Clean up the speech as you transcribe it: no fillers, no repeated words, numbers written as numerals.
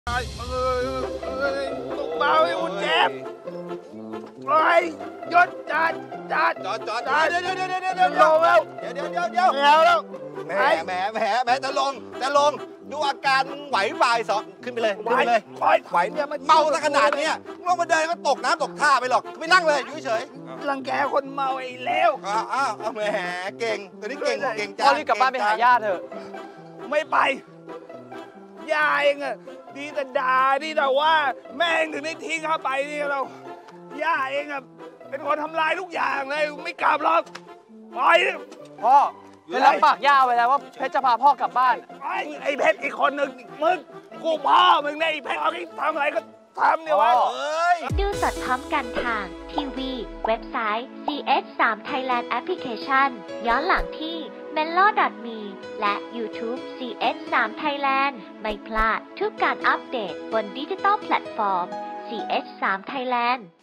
ตกเบาไอ้คุณเจ็บไอ้ยศจัดเดี๋ยวลงแล้วแล้วแหมจะลงดูอาการไหวบ่ายสองขึ้นไปเลยไหวเนี่ยมันเมาซะขนาดนี้ลงมาเดินก็ตกน้ำตกท่าไปหรอกไม่นั่งเลยอยู่เฉยรังแกคนเมาไอ้เลวแหมเก่งตัวนี้เก่งจ้าพ่อรีบกลับบ้านไปหาย่าเถอะไม่ไปย่าเองอะดีแต่ด่าดีแต่ว่าแม่งถึงได้ทิ้งเข้าไปนี่เราย่าเองอะเป็นคนทำลายทุกอย่างเลยไม่กลับหรอกไปพ่อไปรับปากย่าไว้แล้วว่าเพชรจะพาพ่อกลับบ้านไอ้เพชรอีกคนหนึ่งมึงกูพ่อมึงเนี่ยไอ้เพชรเอาที่ทำอะไรก็ทำเนี่ยวะดูสดพร้อมกันทางทีวีเว็บไซต์ CS3 Thailand Application ย้อนหลังที่ Menlo.me และ YouTube CS3 Thailand ไม่พลาดทุกการอัปเดตบนดิจิตอลแพลตฟอร์ม CS3 Thailand